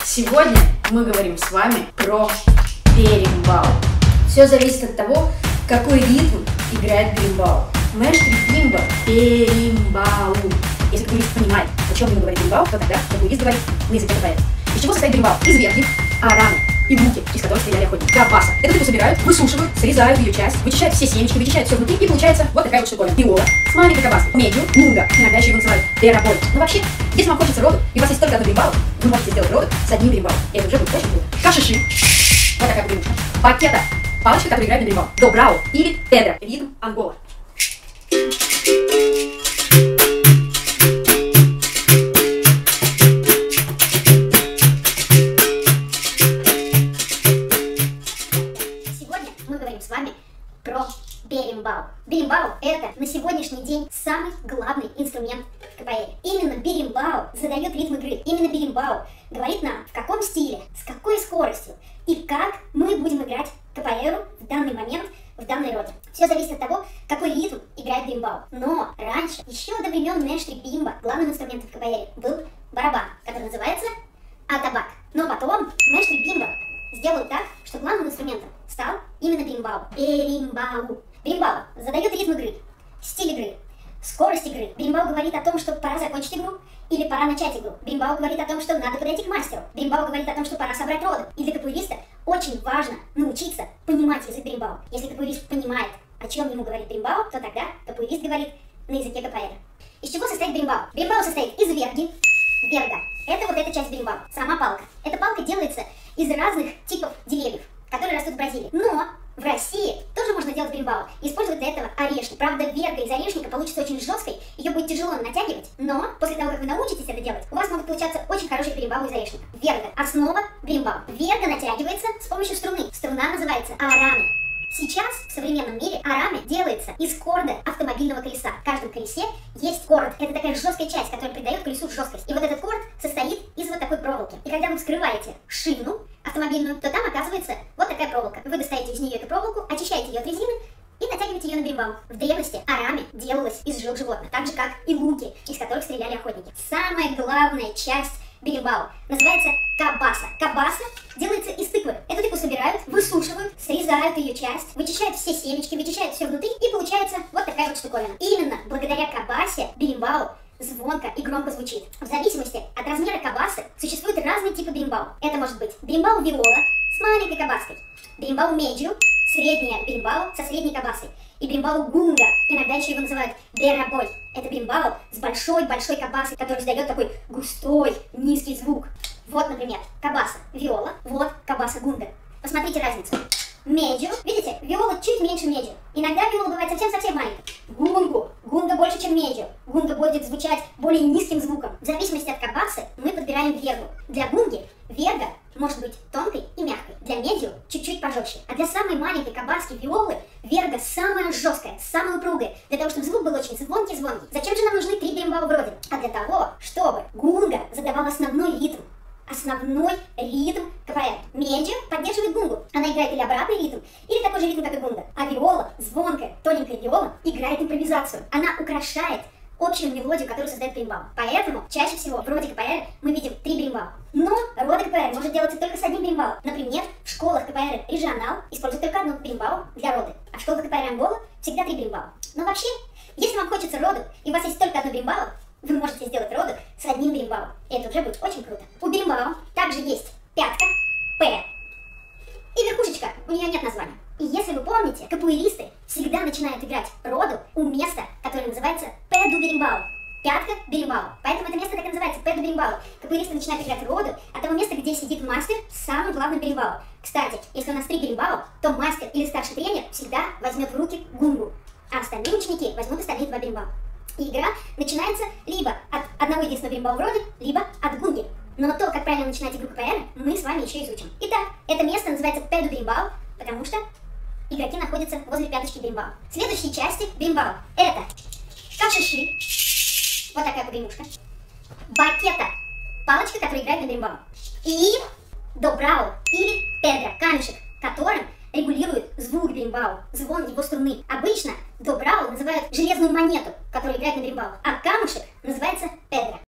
Сегодня мы говорим с вами про беримбау. Все зависит от того, какой ритм играет беримбау. Мэштри бимба беримбау. Если капуист понимает, о чем ему говорит беримбау, то тогда капуист говорит на языке КПР. Из чего состоит беримбау? Из ветки, арамы и буки, из которых стреляли охотники. Кабаса. Эту тыкву собирают, высушивают, срезают ее часть, вычищают все семечки, вычищают все внутри, и получается вот такая вот штуковина. Виола с маленькой кабаской, медью, нунга, иногда еще его называют берабой. Но вообще, если вам хочется роду, и у вас есть только одно беримбау, вы можете сделать роду с одним беримбау. И это уже будет очень круто. Кашиши. Вот такая погремушка. Бакета. Палочка, которая играет на беримбау. Добрау или педро. Ритм Ангола. Мы говорим с вами про беримбау. Беримбау — это на сегодняшний день самый главный инструмент в КПР. Именно беримбау задает ритм игры. Именно беримбау говорит нам, в каком стиле, с какой скоростью и как мы будем играть КПР в данный момент, в данной роде. Все зависит от того, какой ритм играет беримбау. Но раньше, еще до времен Мэштри бимба, главным инструментом в КПР был барабан, который называется атабак. Но потом Мэштри бимба сделал так, что главным инструментом стал именно беримбау. Беримбау. Беримбау задает ритм игры, стиль игры, скорость игры. Беримбау говорит о том, что пора закончить игру или пора начать игру. Беримбау говорит о том, что надо подойти к мастеру. Беримбау говорит о том, что пора собрать роду. И для капуириста очень важно научиться понимать язык беримбау. Если капуирист понимает, о чем ему говорит беримбау, то тогда капуирист говорит на языке КПР. Из чего состоит беримбау? Беримбау состоит из верги. Верга — это вот эта часть беримбау, сама палка. Эта палка делается из разных типов деревьев, которые растут в Бразилии. Но в России тоже можно делать беримбау и использовать для этого орешник. Правда, верга из орешника получится очень жесткой, ее будет тяжело натягивать, но после того, как вы научитесь это делать, у вас могут получаться очень хорошие беримбау из орешника. Верга — основа беримбау. Верга натягивается с помощью струны. Струна называется арами. Сейчас в современном мире арами делается из корда автомобильного колеса. В каждом колесе есть корд. Это такая жесткая часть, которая придает колесу жесткость. И вот этот корд состоит из вот такой проволоки. И когда вы вскрываете шину автомобильную, то там оказывается вот такая проволока. Вы достаете из нее эту проволоку, очищаете ее от резины и натягиваете ее на беримбау. В древности арами делалось из жил животных, так же как и луки, из которых стреляли охотники. Самая главная часть беримбау называется кабаса. Кабаса делается из тыквы. Эту тыкву собирают, высушивают, срезают ее часть, вычищают все семечки, вычищают все внутри, и получается вот такая вот штуковина. Именно благодаря кабасе беримбау звонко и громко звучит. В зависимости от размера кабасы существуют разные типы беримбау. Это может быть беримбау виола с маленькой кабаской, беримбау медью, средняя беримбау со средней кабасой, и беримбау гунга, иногда еще его называют берабой. Это беримбау с большой-большой кабасой, который издает такой густой, низкий звук. Вот, например, кабаса виола, вот кабаса гунга. Посмотрите разницу. Медью, видите, виола чуть меньше медью. Иногда виола бывает совсем-совсем маленькая. Гунга больше, чем медью. Гунга будет звучать более низким звуком. В зависимости от кабасы мы подбираем вергу. Для гунги верга может быть тонкой и мягкой. Для медью чуть-чуть пожестче. А для самой маленькой кабаски виолы верга самая жесткая, самая упругая. Для того, чтобы звук был очень звонкий-звонкий. Зачем же нам нужны 3 беримбау в роде? А для того, чтобы гунга задавал основной ритм. Основной ритм КПР. Медью поддерживает гунгу. Она играет или обратный ритм, или такой же ритм, как и гунга. А виола, звонкая, тоненькая виола, играет импровизацию. Она украшает общую мелодию, которую создает беримбау. Поэтому чаще всего в роде КПР мы видим 3 беримбау. Но рода КПР может делаться только с одним беримбау. Например, в школах КПР регионал используют только одну беримбау для роды. А в школах КПР Ангола всегда 3 беримбау. Но вообще, если вам хочется роду, и у вас есть только одно беримбау, вы можете сделать роду с одним беримбау. И это уже будет очень круто. У беримбау также есть пятка, П, и верхушечка, у нее нет названия. И если вы помните, капуиристы всегда начинают играть роду у места, которое называется пэ ду беримбау. Пятка беримбау. Поэтому это место так и называется пэ ду беримбау. Капуиристы начинают играть роду от того места, где сидит мастер с самым главным беримбау. Кстати, если у нас 3 беримбау, то мастер или старший тренер всегда возьмет в руки гунгу, а остальные ученики возьмут остальные 2 беримбау. И игра начинается либо от одного единственного беримбау в роде, либо от гунги. Но то, как правильно начинать игру КПР, мы с вами еще изучим. Итак, это место называется пэ ду беримбау, потому что игроки находятся возле пяточки беримбау. Следующие части беримбау — это кашиши, вот такая погремушка, бакета, палочка, которая играет на беримбау, и добрау или педро, камешек, которым регулирует звук беримбау, звон его струны. Обычно добрау называют железную монету, которая играет на беримбау, а камушек называется педро.